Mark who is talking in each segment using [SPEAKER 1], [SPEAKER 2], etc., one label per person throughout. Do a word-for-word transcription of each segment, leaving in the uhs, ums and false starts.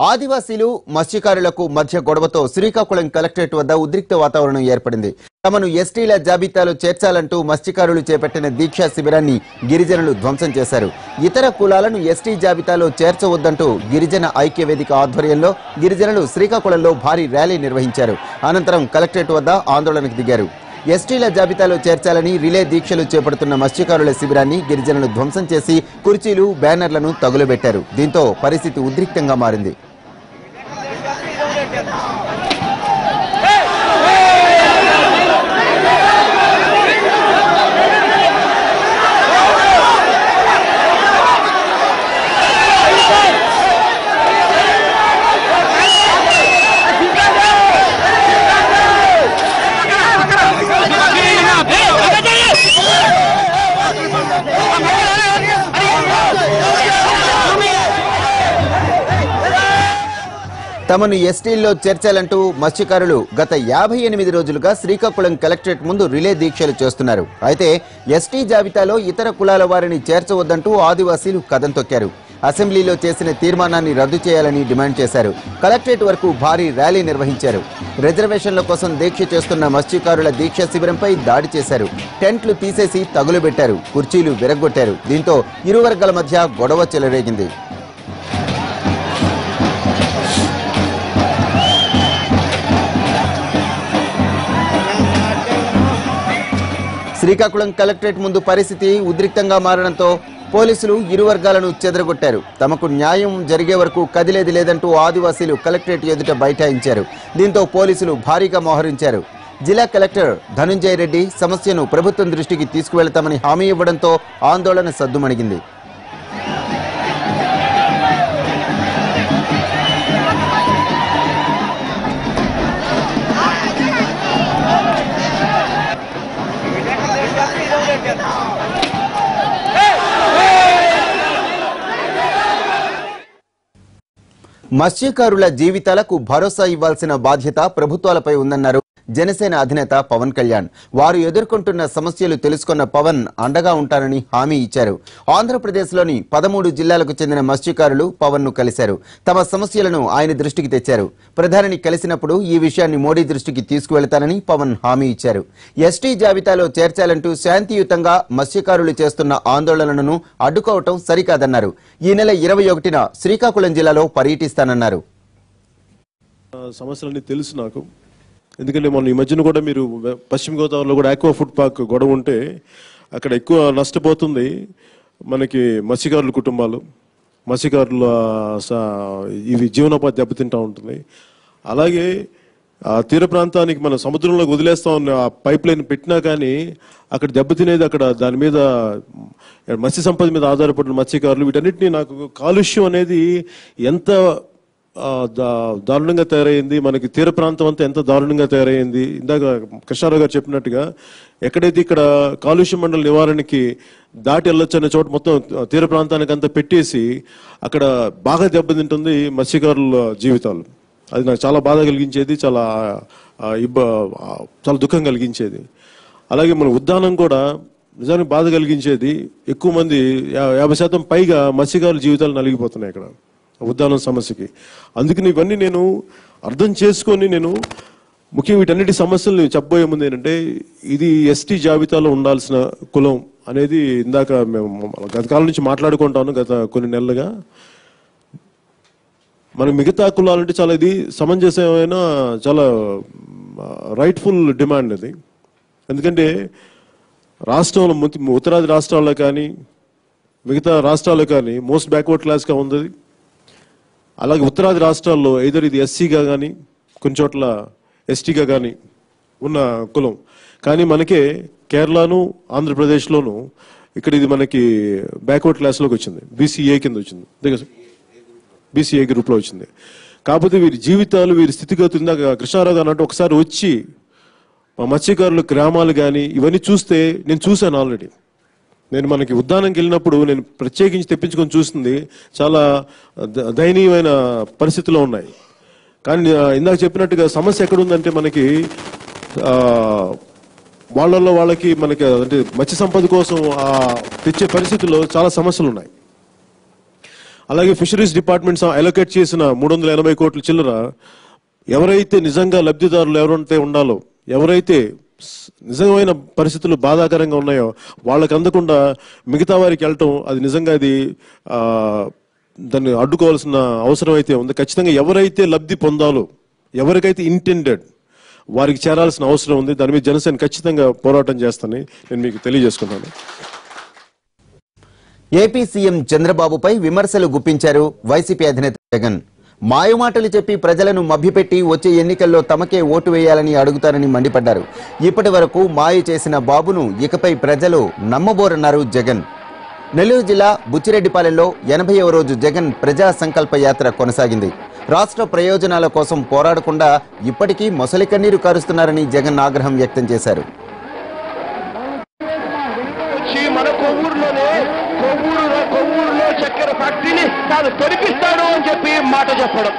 [SPEAKER 1] ఆదివాసీలు మత్స్యకారులకు మధ్య గొడవతో శ్రీకాకుళం కలెక్టరేట్ వద్ద ఉద్రిక్త వాతావరణం ఏర్పడింది. తమను ఎస్టీల జాబితాలో చేర్చాలంటూ మత్స్యకారులు చేపట్టిన దీక్షా శిబిరాన్ని గిరిజనులు ధ్వంసం చేశారు. ఇతర కులాలను ఎస్టీ జాబితాలో చేర్చవద్దంటూ గిరిజన ఐక్య వేదిక ఆధ్వర్యంలో గిరిజనులు శ్రీకాకుళంలో భారీ ర్యాలీ నిర్వహించారు. అనంతరం కలెక్టరేట్ వద్ద ఆందోళనకు దిగారు. ఎస్టీల జాబితాలో చేర్చాలని రిలే దీక్షలు చేపడుతున్న మత్స్యకారుల శిబిరాన్ని గిరిజనులు ధ్వంసం చేసి కుర్చీలు, బ్యానర్లను తగులబెట్టారు. దీంతో పరిస్థితి ఉద్రిక్తంగా మారింది. తమను ఎస్టీల్లో చేర్చాలంటూ మత్స్యకారులు గత యాభై ఎనిమిది రోజులుగా శ్రీకాకుళం కలెక్టరేట్ ముందు రిలే దీక్షలు చేస్తున్నారు. అయితే ఎస్టీ జాబితాలో ఇతర కులాల వారిని చేర్చవద్దంటూ ఆదివాసీలు కదం తొక్కారు. అసెంబ్లీలో చేసిన తీర్మానాన్ని రద్దు చేయాలని డిమాండ్ చేశారు. కలెక్టరేట్ వరకు భారీ ర్యాలీ నిర్వహించారు. రిజర్వేషన్ల కోసం దీక్ష చేస్తున్న మత్స్యకారుల దీక్ష శిబిరంపై దాడి చేశారు. టెంట్లు తీసేసి తగులుబెట్టారు. కుర్చీలు విరగ్గొట్టారు. దీంతో ఇరు వర్గాల మధ్య గొడవ చెలరేగింది. శ్రీకాకుళం కలెక్టరేట్ ముందు పరిస్థితి ఉద్రిక్తంగా మారడంతో పోలీసులు ఇరు వర్గాలను చెదరగొట్టారు. తమకు న్యాయం జరిగే వరకు కదిలేది లేదంటూ ఆదివాసీలు కలెక్టరేట్ ఎదుట బైఠాయించారు. దీంతో పోలీసులు భారీగా మోహరించారు. జిల్లా కలెక్టర్ ధనుంజయ రెడ్డి సమస్యను ప్రభుత్వం దృష్టికి తీసుకువెళతామని హామీ ఇవ్వడంతో ఆందోళన సద్దుమణిగింది. మత్స్యకారుల జీవితాలకు భరోసా ఇవ్వాల్సిన బాధ్యత ప్రభుత్వాలపై ఉందన్నారు జనసేన అధినేత పవన్ కళ్యాణ్. వారు ఎదుర్కొంటున్న సమస్యలు తెలుసుకున్న పవన్ అండగా ఉంటారని హామీ ఇచ్చారు. ఆంధ్రప్రదేశ్లోని పదమూడు జిల్లాలకు చెందిన మత్స్యకారులు పవన్ ను కలిశారు. తమ సమస్యలను ఆయన దృష్టికి తెచ్చారు. ప్రధానిని కలిసినప్పుడు ఈ విషయాన్ని మోడీ దృష్టికి తీసుకువెళతానని పవన్ హామీ ఇచ్చారు. ఎస్టీ జాబితాలో చేర్చాలంటూ శాంతియుతంగా మత్స్యకారులు చేస్తున్న ఆందోళనలను అడ్డుకోవటం సరికాదన్నారు. ఈ నెల ఇరవై ఒకటిన శ్రీకాకుళం జిల్లాలో పర్యటిస్తానన్నారు.
[SPEAKER 2] సమస్యలన్నీ తెలుసు నాకు, ఎందుకంటే మొన్న ఈ మధ్యన కూడా మీరు పశ్చిమ గోదావరిలో కూడా ఆక్వా ఫుడ్ పార్క్ గొడవ ఉంటే అక్కడ ఎక్కువ నష్టపోతుంది మనకి మత్స్యకారుల కుటుంబాలు, మత్స్యకారుల ఇవి జీవనోపాధి దెబ్బతింటూ ఉంటుంది. అలాగే ఆ తీర ప్రాంతానికి మన సముద్రంలోకి వదిలేస్తా ఉన్న ఆ పైప్ లైన్ పెట్టినా కానీ అక్కడ దెబ్బతినేది అక్కడ దాని మీద మత్స్య సంపద మీద ఆధారపడిన మత్స్యకారులు. వీటన్నిటినీ నాకు కాలుష్యం అనేది ఎంత దారుణంగా తయారైంది, మనకి తీర ప్రాంతం అంతా ఎంత దారుణంగా తయారైంది. ఇందాక కృష్ణారావు గారు చెప్పినట్టుగా ఎక్కడైతే ఇక్కడ కాలుష్య మండల నివారణకి దాటి వెళ్ళొచ్చు అనే చోట మొత్తం తీర ప్రాంతానికి అంతా పెట్టేసి అక్కడ బాగా దెబ్బతింటుంది మత్స్యకారుల జీవితాలు. అది నాకు చాలా బాధ కలిగించేది, చాలా ఇబ్బ చాలా దుఃఖం కలిగించేది. అలాగే మన ఉద్దానం కూడా నిజానికి బాధ కలిగించేది. ఎక్కువ మంది యాభై శాతం పైగా మత్స్యకారుల జీవితాలు నలిగిపోతున్నాయి ఇక్కడ ఉద్దానం సమస్యకి. అందుకని ఇవన్నీ నేను అర్థం చేసుకొని నేను ముఖ్యంగా వీటన్నిటి సమస్యలు చెప్పబోయే ముందు ఏంటంటే ఇది ఎస్టీ జాబితాలో ఉండాల్సిన కులం అనేది ఇందాక మేము గత కాలం నుంచి మాట్లాడుకుంటాను గత కొన్ని నెలలుగా. మన మిగతా కులాలంటే చాలా ఇది సమంజసమైన చాలా రైట్ఫుల్ డిమాండ్ అది. ఎందుకంటే రాష్ట్రంలో ఉత్తరాది రాష్ట్రాల్లో కానీ మిగతా రాష్ట్రాల్లో కానీ మోస్ట్ బ్యాక్వర్డ్ క్లాస్గా ఉంది. అలాగే ఉత్తరాది రాష్ట్రాల్లో ఐదర్ ఇది ఎస్సీగా కానీ కొన్ని చోట్ల ఎస్టీగా కానీ ఉన్న కులం. కానీ మనకే కేరళను ఆంధ్రప్రదేశ్లోను ఇక్కడ ఇది మనకి బ్యాక్వర్డ్ క్లాస్లోకి వచ్చింది, బీసీఏ కింద వచ్చింది, బీసీఏ గ్రూప్లో వచ్చింది. కాకపోతే వీరి జీవితాలు వీరి స్థితిగతులు ఇందాక కృష్ణారావు గారు అన్నట్టు ఒకసారి వచ్చి మా మత్స్యకారుల గ్రామాలు కానీ ఇవన్నీ చూస్తే నేను చూశాను ఆల్రెడీ. నేను మనకి ఉద్దానంకి వెళ్ళినప్పుడు నేను ప్రత్యేకించి తెప్పించుకొని చూస్తుంది చాలా దయనీయమైన పరిస్థితిలో ఉన్నాయి. కానీ ఇందాక చెప్పినట్టుగా సమస్య ఎక్కడుందంటే మనకి వాళ్ళల్లో వాళ్ళకి మనకి అంటే మత్స్య సంపద కోసం తెచ్చే పరిస్థితుల్లో చాలా సమస్యలు ఉన్నాయి. అలాగే ఫిషరీస్ డిపార్ట్మెంట్స్ అలొకేట్ చేసిన మూడు వందల ఎనభై కోట్ల చిల్లర ఎవరైతే నిజంగా లబ్ధిదారులు ఎవరైతే ఉండాలో, ఎవరైతే నిజమైన పరిస్థితులు బాధాకరంగా ఉన్నాయో వాళ్ళకి అందకుండా మిగతా వారికి వెళ్ళటం, అది నిజంగా అది దాన్ని అడ్డుకోవాల్సిన అవసరం అయితే ఉంది. ఖచ్చితంగా ఎవరైతే లబ్ధి పొందాలో, ఎవరికైతే ఇంటెండెడ్ వారికి చేరాల్సిన అవసరం ఉంది. దాని మీద జనసేన ఖచ్చితంగా పోరాటం చేస్తానని నేను మీకు తెలియజేసుకున్నాను.
[SPEAKER 1] ఏపీ సీఎం చంద్రబాబుపై విమర్శలు గుప్పించారు వైసీపీ అధినేత జగన్. మాయమాటలు చెప్పి ప్రజలను మభ్యపెట్టి వచ్చే ఎన్నికల్లో తమకే ఓటు వేయాలని అడుగుతారని మండిపడ్డారు. ఇప్పటి వరకు మాయ చేసిన బాబును ఇకపై ప్రజలు నమ్మబోరన్నారు జగన్. నెల్లూరు జిల్లా బుచ్చిరెడ్డిపాలెంలో ఎనభైవ రోజు జగన్ ప్రజా సంకల్ప యాత్ర కొనసాగింది. రాష్ట్ర ప్రయోజనాల కోసం పోరాడకుండా ఇప్పటికీ మొసలి కన్నీరు కారుస్తున్నారని జగన్ ఆగ్రహం వ్యక్తం చేశారు.
[SPEAKER 3] చక్కెర ఫ్యాక్టరీని తాను తెరిపిస్తాడు అని చెప్పి మాట చెప్పడం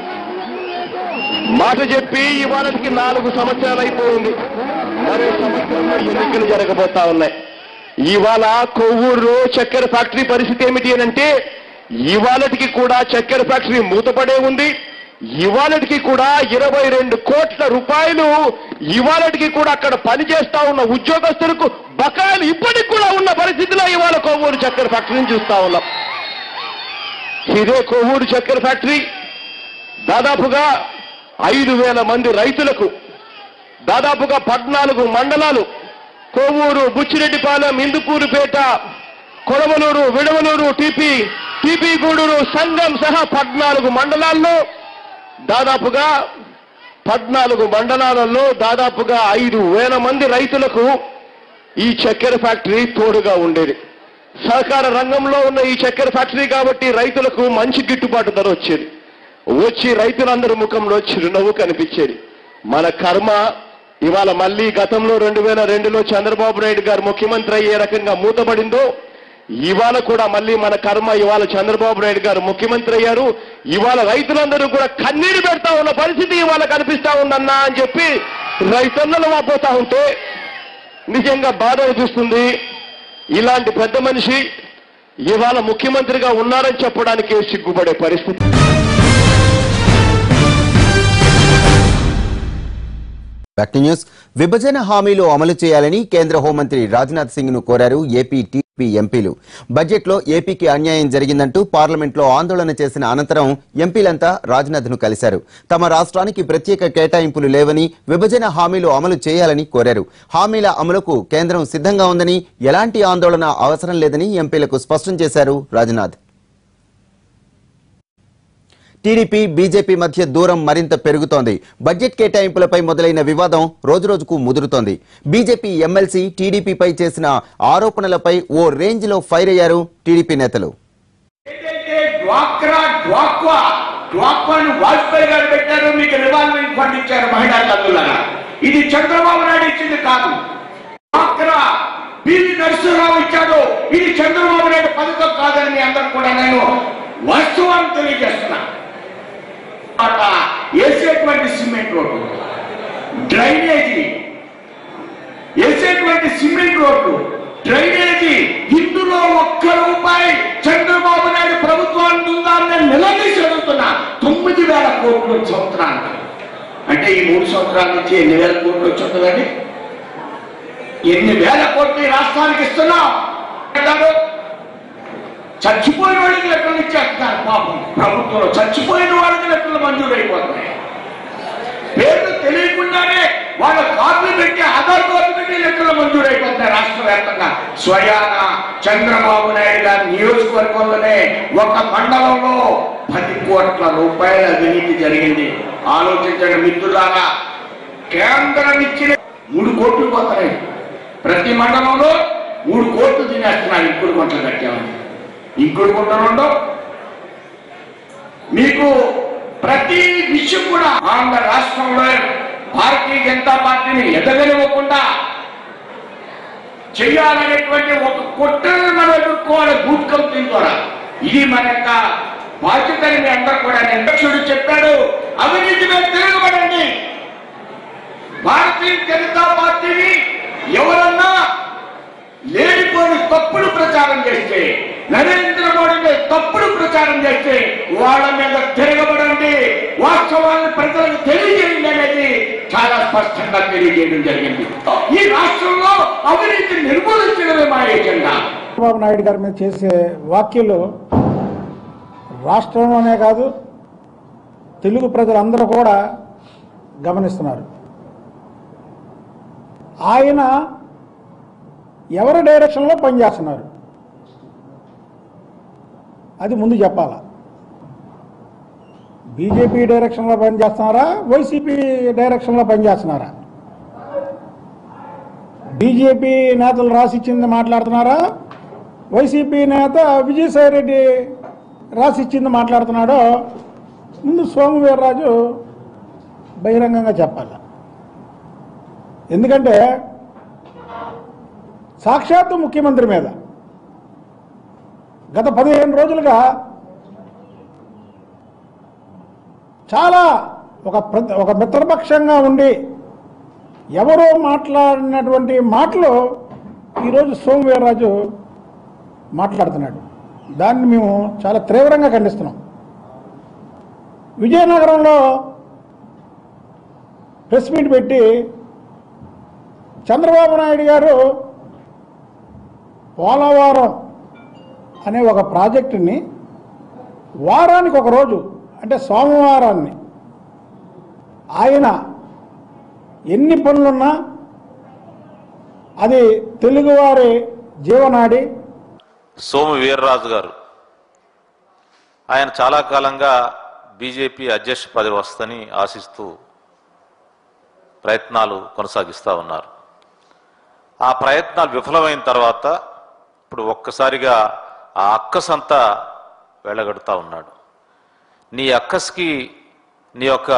[SPEAKER 3] మాట చెప్పి ఇవాళకి నాలుగు సంవత్సరాలు అయిపోయింది. మరో సంవత్సరంలో ఎన్నికలు జరగబోతా ఉన్నాయి. ఇవాళ కొవ్వూరు చక్కెర ఫ్యాక్టరీ పరిస్థితి ఏమిటి అని అంటే, ఇవాళకి కూడా చక్కెర ఫ్యాక్టరీ మూతపడే ఉంది. ఇవాళకి కూడా ఇరవై రెండు కోట్ల రూపాయలు ఇవాళకి కూడా అక్కడ పనిచేస్తా ఉన్న ఉద్యోగస్తులకు బకాయిలు ఇప్పటికి కూడా ఉన్న పరిస్థితిలో ఇవాళ కొవ్వూరు చక్కెర ఫ్యాక్టరీని చూస్తా ఉన్నాం. ఇదే కొవ్వూరు చక్కెర ఫ్యాక్టరీ దాదాపుగా ఐదు వేల మంది రైతులకు, దాదాపుగా పద్నాలుగు మండలాలు కొవ్వూరు, బుచ్చిరెడ్డిపాలెం, ఇందుకూరుపేట, కొడవలూరు, విడవలూరు, టీపీ టీపీ గూడూరు, సంఘం సహా పద్నాలుగు మండలాల్లో దాదాపుగా పద్నాలుగు మండలాలలో దాదాపుగా ఐదు వేల మంది రైతులకు ఈ చక్కెర ఫ్యాక్టరీ తోడుగా ఉండేది. సహకార రంగంలో ఉన్న ఈ చక్కెర ఫ్యాక్టరీ కాబట్టి రైతులకు మంచి గిట్టుబాటు ధర వచ్చేది. వచ్చి రైతులందరి ముఖంలో చిరునవ్వు కనిపించేది. మన కర్మ ఇవాళ మళ్ళీ గతంలో రెండు వేల రెండులో చంద్రబాబు నాయుడు గారు ముఖ్యమంత్రి అయ్యే రకంగా మూతపడిందో, ఇవాళ కూడా మళ్ళీ మన కర్మ ఇవాళ చంద్రబాబు నాయుడు గారు ముఖ్యమంత్రి అయ్యారు. ఇవాళ రైతులందరూ కూడా కన్నీరు పెడతా ఉన్న పరిస్థితి ఇవాళ కనిపిస్తా ఉందన్నా అని చెప్పి రైతన్నలు వాపోతా ఉంటే నిజంగా బాధ అనిపిస్తుంది. ఇలాంటి పెద్ద మనిషి ఇవాళ ముఖ్యమంత్రిగా ఉన్నారని చెప్పడానికి సిగ్గుపడే పరిస్థితి.
[SPEAKER 1] న్యూస్ విభజన హామీలు అమలు చేయాలని కేంద్ర హోంమంత్రి రాజ్నాథ్ సింగ్ ను కోరారు ఏపీ టీడీపీ ఎంపీలు. బడ్జెట్ లో ఏపీకి అన్యాయం జరిగిందంటూ పార్లమెంట్ లో ఆందోళన చేసిన అనంతరం ఎంపీలంతా రాజ్నాథ్ ను కలిశారు. తమ రాష్ట్రానికి ప్రత్యేక కేటాయింపులు లేవని, విభజన హామీలు అమలు చేయాలని కోరారు. హామీల అమలుకు కేంద్రం సిద్ధంగా ఉందని, ఎలాంటి ఆందోళన అవసరం లేదని ఎంపీలకు స్పష్టం చేశారు రాజ్నాథ్. టీడీపీ బీజేపీ మధ్య దూరం మరింత పెరుగుతోంది. బడ్జెట్ కేటాయింపులపై మొదలైన వివాదం రోజురోజుకు ముదురుతోంది. బీజేపీ ఎమ్మెల్సీ టీడీపీపై చేసిన ఆరోపణలపై ఓ రేంజ్ లో ఫైర్ అయ్యారు టీడీపీ నేతలు.
[SPEAKER 4] ఇది చంద్రబాబు నాయుడు ఇచ్చింది కాదు, నరసింహరావు ఇచ్చాడు. ఇది చంద్రబాబు నాయుడు పథకం కాదని మీ అందరూ కూడా నేను వాస్తవాన్ని తెలియజేస్తున్నా. వేసేటువంటి సిమెంట్ రోడ్డు, డ్రైనేజీ, వేసేటువంటి సిమెంట్ రోడ్డు, డ్రైనేజీ, ఇందులో ఒక్క రూపాయి చంద్రబాబు నాయుడు ప్రభుత్వానికి ఉందా నేను నిలదీసి అడుగుతున్నా. తొమ్మిది వేల కోట్లు సంవత్సరానికి, అంటే ఈ మూడు సంవత్సరాల నుంచి ఎన్ని వేల కోట్లు వచ్చి ఉంటుందండి? ఎన్ని వేల కోట్లు ఈ రాష్ట్రానికి ఇస్తున్నాం. చచ్చిపోయిన వాళ్ళకి లెక్కలు ఇచ్చేస్తున్నారు. పాపం ప్రభుత్వంలో చచ్చిపోయిన వాళ్ళకి లెక్కలు మంజూరు అయిపోతున్నాయి. పేర్లు తెలియకుండానే వాళ్ళ కార్డులు పెట్టి, ఆధార్ కార్డు పెట్టి లెక్కలు మంజూరు అయిపోతున్నాయి రాష్ట్ర వ్యాప్తంగా. స్వయాన చంద్రబాబు నాయుడు గారి నియోజకవర్గంలోనే ఒక మండలంలో పది కోట్ల రూపాయల అవినీతి జరిగింది. ఆలోచించండి మిత్రులారా. కేంద్రం ఇచ్చిన మూడు కోట్లు పోతున్నాయి. ప్రతి మండలంలో మూడు కోట్లు తినేస్తున్నారు. ఇంకుడు గుంటలు కట్టామని, ఇంకుడు గుంటలు మీకు ప్రతి విషయం కూడా ఆంధ్ర రాష్ట్రంలో భారతీయ జనతా పార్టీని ఎదగనివ్వకుండా చేయాలనేటువంటి ఒక కుట్రను మనం ఎదుర్కోవాలి బూత్ కౌంటింగ్ ద్వారా. ఇది మన యొక్క బాధ్యతని మీ అందరూ కూడా అధ్యక్షుడు చెప్పాడు. అవినీతి మీద తిరగబడండి. భారతీయ జనతా పార్టీని ఎవరన్నా లేనిపోని తప్పుడు ప్రచారం చేస్తే నరేంద్ర మోడీ తప్పుడు ప్రచారం చేస్తే వాళ్ళ మీద తిరగబడండి, వాస్తవాన్ని ప్రజలకు తెలియజేయండి అనేది చాలా స్పష్టంగా తెలియజేయడం జరిగింది. ఈ రాష్ట్రంలో అవినీతి నిర్మూలించడమే మా ఎజెండా.
[SPEAKER 5] చంద్రబాబు నాయుడు గారి మీద చేసే వ్యాఖ్యలు రాష్ట్రంలోనే కాదు తెలుగు ప్రజలందరూ కూడా గమనిస్తున్నారు. ఆయన ఎవరి డైరెక్షన్లో పనిచేస్తున్నారు అది ముందు చెప్పాలా. బీజేపీ డైరెక్షన్లో పనిచేస్తున్నారా, వైసీపీ డైరెక్షన్లో పనిచేస్తున్నారా? బీజేపీ నేతలు రాసిచ్చింది మాట్లాడుతున్నారా, వైసీపీ నేత విజయసాయి రెడ్డి రాసిచ్చింది మాట్లాడుతున్నాడో ముందు సోము వీర్రాజు బహిరంగంగా చెప్పాలి. ఎందుకంటే సాక్షాత్తు ముఖ్యమంత్రి మీద గత పదిహేను రోజులుగా చాలా ఒక ఒక మిత్రపక్షంగా ఉండి ఎవరో మాట్లాడినటువంటి మాటలు ఈరోజు సోము వీర్రాజు మాట్లాడుతున్నాడు. దాన్ని మేము చాలా తీవ్రంగా ఖండిస్తున్నాం. విజయనగరంలో ప్రెస్ మీట్ పెట్టి చంద్రబాబు నాయుడు గారు పోలవరం అనే ఒక ప్రాజెక్టుని వారానికి ఒక రోజు అంటే సోమవారాన్ని ఆయన ఎన్ని పనులున్నా అది తెలుగువారి జీవనాడి.
[SPEAKER 6] సోము వీర్రాజు గారు ఆయన చాలా కాలంగా బీజేపీ అధ్యక్ష పదవి వస్తుందని ఆశిస్తూ ప్రయత్నాలు కొనసాగిస్తూ ఉన్నారు. ఆ ప్రయత్నాలు విఫలమైన తర్వాత ఇప్పుడు ఒక్కసారిగా ఆ అక్కసంతా వెళ్ళగడుతూ ఉన్నాడు. నీ అక్కస్కి నీ యొక్క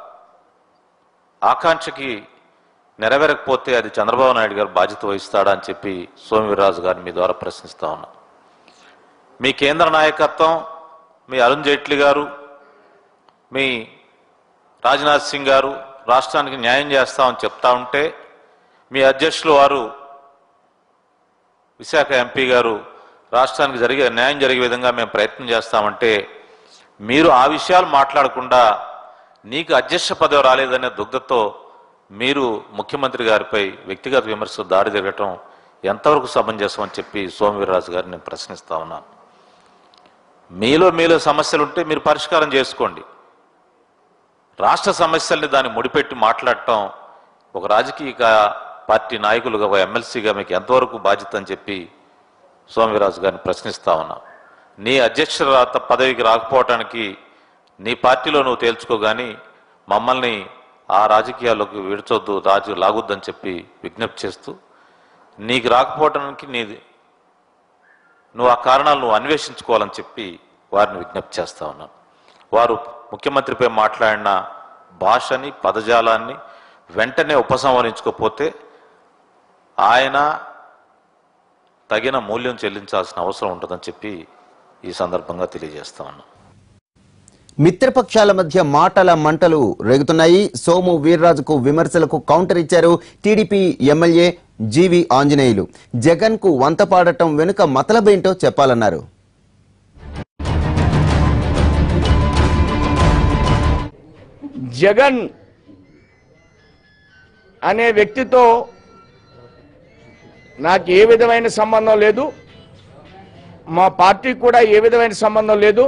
[SPEAKER 6] ఆకాంక్షకి నెరవేరకపోతే అది చంద్రబాబు నాయుడు గారు బాధ్యత వహిస్తాడా అని చెప్పి సోము వీర్రాజు గారిని మీ ద్వారా ప్రశ్నిస్తా ఉన్నా. మీ కేంద్ర నాయకత్వం, మీ అరుణ్ జైట్లీ గారు, మీ రాజ్నాథ్ సింగ్ గారు రాష్ట్రానికి న్యాయం చేస్తామని చెప్తా ఉంటే, మీ అధ్యక్షులు వారు విశాఖ ఎంపీ గారు రాష్ట్రానికి జరిగే న్యాయం జరిగే విధంగా మేము ప్రయత్నం చేస్తామంటే, మీరు ఆ విషయాలు మాట్లాడకుండా నీకు అధ్యక్ష పదవి రాలేదనే దుగ్ధతో మీరు ముఖ్యమంత్రి గారిపై వ్యక్తిగత విమర్శలు దాడి జరగటం ఎంతవరకు సమంజసం అని చెప్పి సోము వీర్రాజు గారిని నేను ప్రశ్నిస్తా ఉన్నాను. మీలో మీలో సమస్యలు ఉంటే మీరు పరిష్కారం చేసుకోండి. రాష్ట్ర సమస్యల్ని దాన్ని ముడిపెట్టి మాట్లాడటం ఒక రాజకీయ పార్టీ నాయకులుగా, ఒక ఎమ్మెల్సీగా మీకు ఎంతవరకు బాధ్యత అని చెప్పి సోము వీర్రాజు గారిని ప్రశ్నిస్తా ఉన్నా. నీ అధ్యక్ష పదవికి రాకపోవటానికి నీ పార్టీలో నువ్వు తేల్చుకో, కానీ మమ్మల్ని ఆ రాజకీయాల్లోకి విడిచొద్దు, రాజు లాగొద్దని చెప్పి విజ్ఞప్తి చేస్తూ, నీకు రాకపోవటానికి నీది నువ్వు ఆ కారణాలు నువ్వు అన్వేషించుకోవాలని చెప్పి వారిని విజ్ఞప్తి చేస్తా ఉన్నాను. వారు ముఖ్యమంత్రిపై మాట్లాడిన భాషని, పదజాలాన్ని వెంటనే ఉపసంహరించుకోకపోతే ఆయన తగిన మూల్యం చెల్లించాల్సిన అవసరం ఉంటుందని చెప్పి ఈ సందర్భంగా తెలియజేస్తా ఉన్నాను.
[SPEAKER 1] మిత్రపక్షాల మధ్య మాటల మంటలు రేగుతున్నాయి. సోము వీర్రాజుకు విమర్శలకు కౌంటర్ ఇచ్చారు TDP MLA G V Anjaneyulu. Jagan కు వంత పాడటం వెనుక మతలబేంటో చెప్పాలన్నారు.
[SPEAKER 4] జగన్ అనే వ్యక్తితో నాకు ఏ విధమైన సంబంధం లేదు, మా పార్టీకి కూడా ఏ విధమైన సంబంధం లేదు.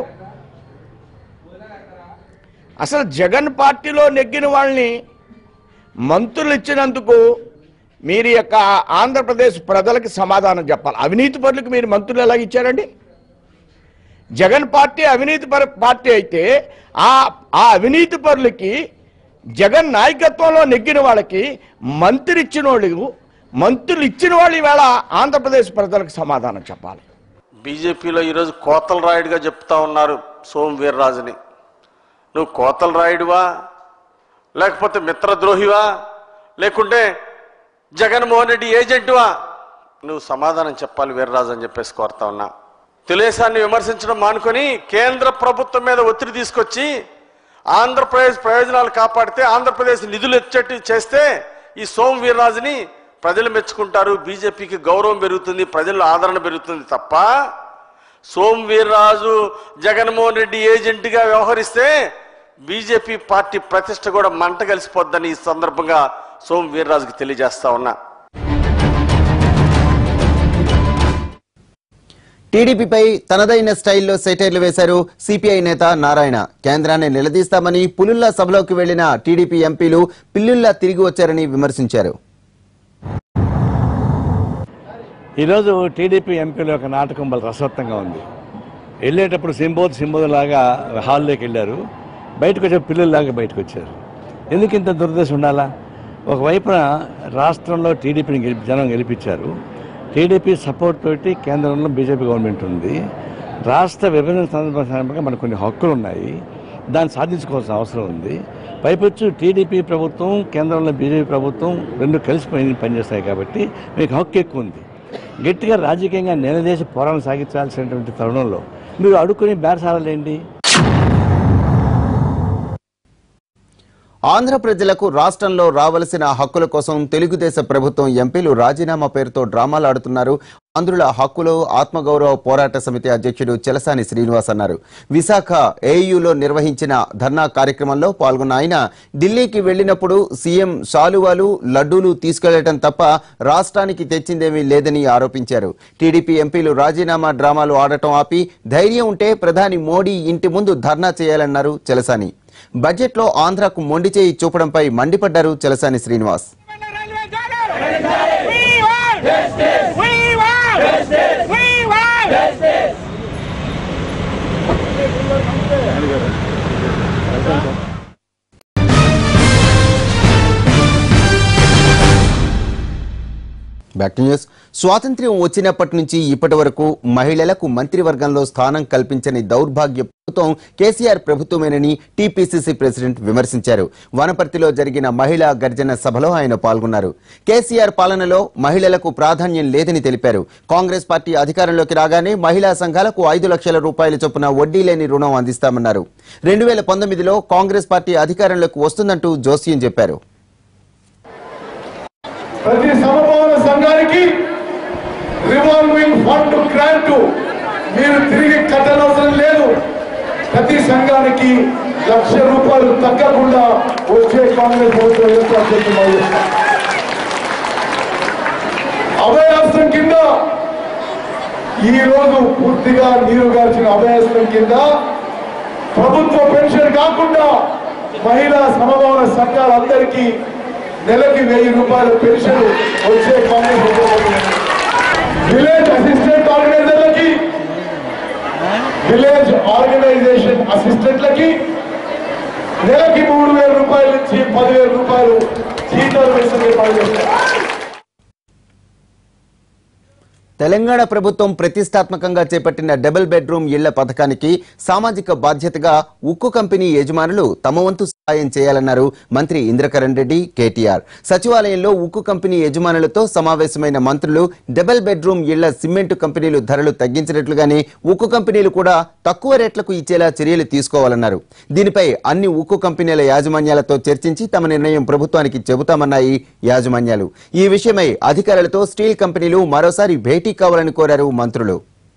[SPEAKER 4] అసలు జగన్ పార్టీలో నెగ్గిన వాళ్ళని మంత్రులు ఇచ్చినందుకు మీరు యొక్క ఆంధ్రప్రదేశ్ ప్రజలకు సమాధానం చెప్పాలి. అవినీతి పరులకు మీరు మంత్రులు ఎలాగ ఇచ్చారండి? జగన్ పార్టీ అవినీతి పర పార్టీ అయితే ఆ ఆ అవినీతి పరులకి జగన్ నాయకత్వంలో నెగ్గిన వాళ్ళకి మంత్రి ఇచ్చిన వాళ్ళు మంత్రులు ఇచ్చిన వాళ్ళు ఈవేళ ఆంధ్రప్రదేశ్ ప్రజలకు సమాధానం చెప్పాలి.
[SPEAKER 7] బీజేపీలో ఈరోజు కోతల రాయుడిగా చెప్తా ఉన్నారు సోము వీర్రాజుని. నువ్వు కోతల రాయుడివా, లేకపోతే మిత్రద్రోహివా, లేకుంటే జగన్మోహన్ రెడ్డి ఏజెంటువా? నువ్వు సమాధానం చెప్పాలి వీర్రాజు అని చెప్పేసి కోరుతా ఉన్నా. తెలుగుదేశాన్ని విమర్శించడం మానుకొని కేంద్ర ప్రభుత్వం మీద ఒత్తిడి తీసుకొచ్చి ఆంధ్రప్రదేశ్ ప్రయోజనాలు కాపాడితే, ఆంధ్రప్రదేశ్ నిధులు ఎచ్చేట్టు చేస్తే ఈ సోము వీర్రాజుని ప్రజలు మెచ్చుకుంటారు, బీజేపీకి గౌరవం పెరుగుతుంది, ప్రజల్లో ఆదరణ పెరుగుతుంది తప్ప సోము వీర్రాజు జగన్మోహన్ రెడ్డి ఏజెంట్గా వ్యవహరిస్తే బీజేపీ పార్టీ ప్రతిష్ట కూడా మంట కలిసిపోద్దని ఈ సందర్భంగా సోము వీర్రాజుకి తెలియజేస్తా ఉన్నా.
[SPEAKER 1] టీడీపీపై తనదైన స్టైల్లో సెటైర్లు వేశారు సిపిఐ నేత నారాయణ. కేంద్రాన్ని నిలదీస్తామని పులుల్లా సభలోకి వెళ్లిన టీడీపీ ఎంపీలు పిల్లుల్లా తిరిగి వచ్చారని విమర్శించారు.
[SPEAKER 8] ఈరోజు టీడీపీ ఎంపీల యొక్క నాటకం వల్ల రసవత్తంగా ఉంది. వెళ్ళేటప్పుడు సింబోద్ సింబోదలాగా హాల్లోకి వెళ్ళారు, బయటకు వచ్చే పిల్లల్లాగా బయటకు వచ్చారు. ఎందుకు ఇంత దురదశ ఉండాలా? ఒకవైపున రాష్ట్రంలో టీడీపీని గెలిపి జనం గెలిపించారు. టీడీపీ సపోర్ట్ తోటి కేంద్రంలో బీజేపీ గవర్నమెంట్ ఉంది. రాష్ట్ర విభజన సందర్భంగా మనకు కొన్ని హక్కులు ఉన్నాయి, దాన్ని సాధించుకోవాల్సిన అవసరం ఉంది. పైపొచ్చు టీడీపీ ప్రభుత్వం కేంద్రంలో బీజేపీ ప్రభుత్వం రెండు కలిసిపోయి పనిచేస్తాయి కాబట్టి మీకు హక్కు ఎక్కువ ఉంది. గట్టిగా రాజకీయంగా నిలదీసి పోరాటం సాగించాల్సినటువంటి తరుణంలో మీరు అడుక్కుని బేరసారాలేంటి?
[SPEAKER 1] ఆంధ్ర ప్రజలకు రాష్ట్రంలో రావలసిన హక్కుల కోసం తెలుగుదేశ ప్రభుత్వం ఎంపీలు రాజీనామా పేరుతో డ్రామాలు ఆడుతున్నారు. ఆంధ్రుల హక్కులు ఆత్మగౌరవ పోరాట సమితి అధ్యక్షుడు చెలసాని శ్రీనివాస్ అన్నారు. విశాఖ ఏయూలో నిర్వహించిన ధర్నా కార్యక్రమంలో పాల్గొన్న ఆయన ఢిల్లీకి వెళ్లినప్పుడు సీఎం శాలువాలు లడ్డూలు తీసుకెళ్లడం తప్ప రాష్ట్రానికి తెచ్చిందేమీ లేదని ఆరోపించారు. టీడీపీ ఎంపీలు రాజీనామా డ్రామాలు ఆడటం ఆపి ధైర్యం ఉంటే ప్రధాని మోడీ ఇంటి ముందు ధర్నా చేయాలన్నారు చెలసాని. బడ్జెట్లో ఆంధ్రాకు మొండి చేయి చూపడంపై మండిపడ్డారు Chalasani Srinivas. Back to news. స్వాతంత్ర్యం వచ్చినప్పటి నుంచి ఇప్పటి వరకు మహిళలకు మంత్రివర్గంలో స్థానం కల్పించని దౌర్భాగ్య ప్రభుత్వం కేసీఆర్ ప్రభుత్వమేనని టీపీసీసీ ప్రెసిడెంట్ విమర్శించారు. వనపర్తిలో జరిగిన మహిళా గర్జన సభలో ఆయన పాల్గొన్నారు. కేసీఆర్ పాలనలో మహిళలకు ప్రాధాన్యం లేదని తెలిపారు. కాంగ్రెస్ పార్టీ అధికారంలోకి రాగానే మహిళా సంఘాలకు ఐదు లక్షల రూపాయల చొప్పున వడ్డీ లేని రుణం అందిస్తామన్నారు. రెండు వేల పంతొమ్మిదిలో కాంగ్రెస్ పార్టీ అధికారంలోకి వస్తుందంటూ జోస్యం చెప్పారు.
[SPEAKER 9] ప్రతి సమభావన సంఘానికి రివాల్వింగ్ ఫండ్ గ్రాంట్ మీరు తిరిగి కట్టనవసరం లేదు. ప్రతి సంఘానికి లక్ష రూపాయలు తగ్గకుండా వచ్చే కాంగ్రెస్ ప్రభుత్వం ఏర్పాటు చేస్తున్నారు. అభయాస్త్రం కింద ఈ రోజు పూర్తిగా నీరు గార్చిన అభయాస్త్రం కింద ప్రభుత్వ పెన్షన్ కాకుండా మహిళా సమభావన సంఘాలందరికీ నెలకి వెయ్యి రూపాయల పెన్షన్ వచ్చే కాంగ్రెస్. విలేజ్ అసిస్టెంట్ ఆర్గనైజర్లకి విలేజ్ ఆర్గనైజేషన్ అసిస్టెంట్లకి నెలకి మూడు వేల రూపాయల నుంచి పదివేల రూపాయలు జీతాలు వేసే పనిచేస్తారు.
[SPEAKER 1] తెలంగాణ ప్రభుత్వం ప్రతిష్టాత్మకంగా చేపట్టిన డబుల్ బెడ్రూమ్ ఇళ్ల పథకానికి సామాజిక బాధ్యతగా ఉక్కు కంపెనీ యజమానులు తమ వంతు సహాయం చేయాలన్నారు మంత్రి ఇంద్రకరణ్ రెడ్డి, కేటీఆర్. సచివాలయంలో ఉక్కు కంపెనీ యజమానులతో సమావేశమైన మంత్రులు డబుల్ బెడ్రూమ్ ఇళ్ల సిమెంటు కంపెనీలు ధరలు తగ్గించినట్లుగానే ఉక్కు కంపెనీలు కూడా తక్కువ రేట్లకు ఇచ్చేలా చర్యలు తీసుకోవాలన్నారు. దీనిపై అన్ని ఉక్కు కంపెనీల యాజమాన్యాలతో చర్చించి తమ నిర్ణయం ప్రభుత్వానికి చెబుతామన్నాయి యాజమాన్యాలు. ఈ విషయమై అధికారులతో స్టీల్ కంపెనీలు మరోసారి భేటీ కావాలని కోరారు మంత్రులు.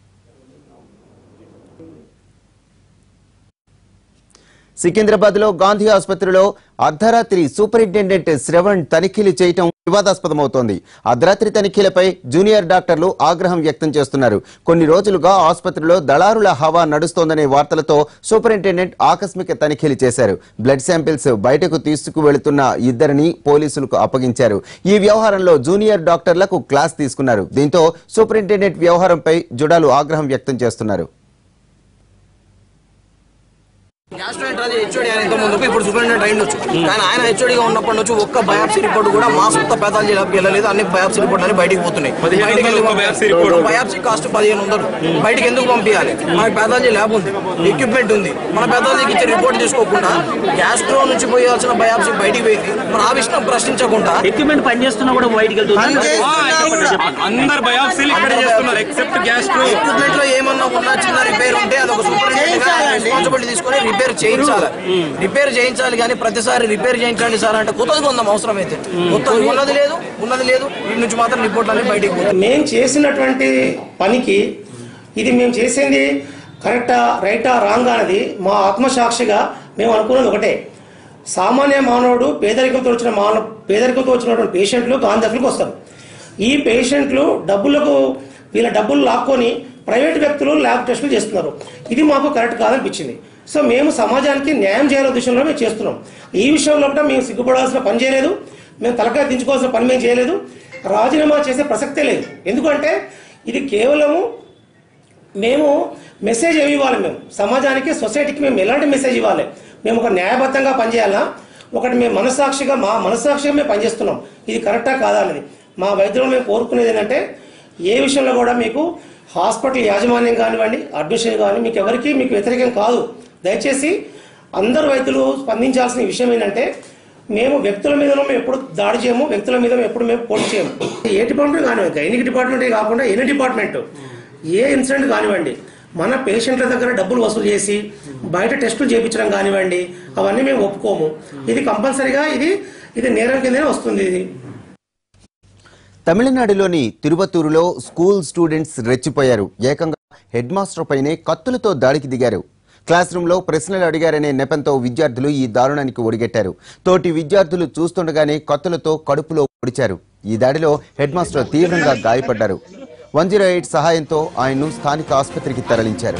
[SPEAKER 1] సికింద్రాబాద్ లో గాంధీ ఆసుపత్రిలో అర్ధరాత్రి సూపరింటెండెంట్ శ్రవణ్ తనిఖీలు చేయటం వివాదాస్పదమవుతోంది. అర్ధరాత్రి తనిఖీలపై జూనియర్ డాక్టర్లు ఆగ్రహం వ్యక్తం చేస్తున్నారు. కొన్ని రోజులుగా ఆసుపత్రిలో దళారుల హవా నడుస్తోందనే వార్తలతో సూపరింటెండెంట్ ఆకస్మిక తనిఖీలు చేశారు. బ్లడ్ శాంపిల్స్ బయటకు తీసుకువెళుతున్న ఇద్దరిని పోలీసులకు అప్పగించారు. ఈ వ్యవహారంలో జూనియర్ డాక్టర్లకు క్లాస్ తీసుకున్నారు. దీంతో సూపరింటెండెంట్ వ్యవహారంపై జుడాలు ఆగ్రహం వ్యక్తం చేస్తున్నారు.
[SPEAKER 10] గ్యాస్ట్రోఎంట్రాలజీ హెచ్ఓడి ఆయన ఇంత ముందుకు ఇప్పుడు సూపరింటెండెంట్ అయ్యిండొచ్చు, కానీ ఆయన హెచ్ఓడిగా ఉన్నప్పటి నుంచి ఒక్క బయాప్సీ రిపోర్ట్ కూడా మా సొంత పేథాలజీ ల్యాబ్కి వెళ్ళలేదు. అన్ని బయాప్సీ రిపోర్ట్ అని బయటకు పోతున్నాయి. బయాప్సీ కాస్ట్ పదిహేను వందలు బయటకు ఎందుకు పంపించాలి? మనకి పేథాలజీ ల్యాబ్ ఉంది, ఎక్విప్మెంట్ ఉంది. మన పేథాలజీకి ఇచ్చే రిపోర్ట్ తీసుకోకుండా గ్యాస్ట్రో నుంచి పోయాల్సిన బయాప్సీ బయటికి పోయింది. మరి ఆ విషయం ప్రశ్నించకుండా
[SPEAKER 11] ఎక్విప్మెంట్ పనిచేస్తున్నా కూడా బయటికి వెళ్తుంది. అందరు బయాప్సీలు ఇక్కడే చేస్తున్నారు ఎక్సెప్ట్ గ్యాస్ట్రో.
[SPEAKER 10] ఎక్విప్మెంట్ లో ఏమన్నా ఉన్నా చిన్న రిపేర్ ఉంటే అదొక సూపరింటెండెంట్ రెస్పాన్సిబిలిటీ తీసుకొని రిపేర్ చేయించాలి రిపేర్ చేయించాలి కానీ ప్రతిసారి రిపేర్ చేయించండి సార్ అంటే కొత్తది కొందాం. అవసరం అయితే కొత్తది ఉన్నది లేదు ఉన్నది లేదు వీటి నుంచి మాత్రం రిపోర్ట్ అన్ని బయటికి పోతాయి.
[SPEAKER 11] మేము చేసినటువంటి పనికి
[SPEAKER 12] ఇది మేము చేసింది కరెక్టా రైటా రాంగ్ అనేది మా ఆత్మసాక్షిగా మేము అనుకున్నది ఒకటే. సామాన్య మానవుడు పేదరికంతో వచ్చిన మానవ పేదరికంతో వచ్చినటువంటి పేషెంట్లు గాంధీ దగ్గరికి వస్తారు. ఈ పేషెంట్లు డబ్బులకు వీళ్ళ డబ్బులు లాక్కొని ప్రైవేట్ వ్యక్తులు ల్యాబ్ టెస్టులు చేస్తున్నారు. ఇది మాకు కరెక్ట్ కాదనిపించింది. సో మేము సమాజానికి న్యాయం చేయాలనే విషయంలో మేము చేస్తున్నాం. ఈ విషయంలో కూడా మేము సిగ్గుపడాల్సిన పని చేయలేదు, మేము తలకాయ దించుకోవాల్సిన పని మేము చేయలేదు, రాజీనామా చేసే ప్రసక్తే లేదు. ఎందుకంటే ఇది కేవలము మేము మెసేజ్ ఏమి ఇవ్వాలి, మేము సమాజానికి సొసైటీకి మేము ఎలాంటి మెసేజ్ ఇవ్వాలి, మేము ఒక న్యాయబద్ధంగా పనిచేయాలా, ఒకటి మేము మనస్సాక్షిగా మా మనస్సాక్షిగా మేము పనిచేస్తున్నాం, ఇది కరెక్టా కాదా అనేది మా వైద్యులు మేము కోరుకునేది ఏంటంటే ఏ విషయంలో కూడా మీకు హాస్పిటల్ యాజమాన్యం కానివ్వండి అడ్మిషన్ కానీ మీకు ఎవరికి మీకు వ్యతిరేకం కాదు. దయచేసి అందరు వైద్యులు స్పందించాల్సిన విషయం ఏంటంటే మేము వ్యక్తుల మీద మేము ఎప్పుడు దాడి చేయము, వ్యక్తుల మీద ఎప్పుడు మేము పోటీ చేయము. ఏ డిపార్ట్మెంట్ కానివ్వండి, గైనిక్ డిపార్ట్మెంటే కాకుండా ఎనీ డిపార్ట్మెంట్ ఏ ఇన్సిడెంట్ కానివ్వండి మన పేషెంట్ల దగ్గర డబ్బులు వసూలు చేసి బయట టెస్టులు చేయించడం కానివ్వండి అవన్నీ మేము ఒప్పుకోము. ఇది కంపల్సరీగా ఇది ఇది నేరం కిందనే వస్తుంది. ఇది
[SPEAKER 1] తమిళనాడులోని తిరుపతూరులో స్కూల్ స్టూడెంట్స్ రెచ్చిపోయారు. ఏకంగా హెడ్ మాస్టర్ పైనే కత్తులతో దాడికి దిగారు. క్లాస్ రూమ్ లో ప్రశ్నలు అడిగారనే నెపంతో విద్యార్థులు ఈ దారుణానికి ఒడిగట్టారు. తోటి విద్యార్థులు చూస్తుండగానే కత్తులతో కడుపులో పొడిచారు. ఈ దాడిలో హెడ్ మాస్టర్ తీవ్రంగా గాయపడ్డారు. వన్ జీరో ఎయిట్ సహాయంతో ఆయన్ను స్థానిక ఆసుపత్రికి తరలించారు.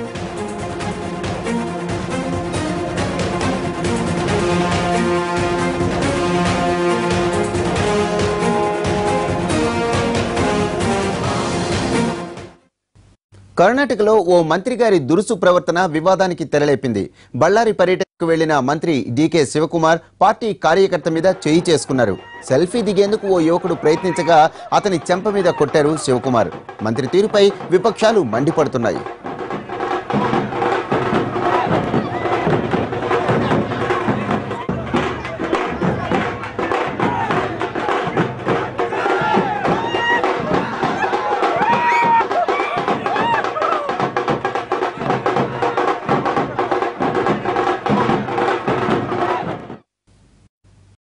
[SPEAKER 1] కర్ణాటకలో ఓ మంత్రి గారి దురుసు ప్రవర్తన వివాదానికి తెరలేపింది. బళ్ళారి పర్యటనకు వెళ్లిన మంత్రి డీకే శివకుమార్ పార్టీ కార్యకర్త మీద చేయి చేసుకున్నారు. సెల్ఫీ దిగేందుకు ఓ యువకుడు ప్రయత్నించగా అతని చెంప మీద కొట్టారు శివకుమార్. మంత్రి తీరుపై విపక్షాలు మండిపడుతున్నాయి.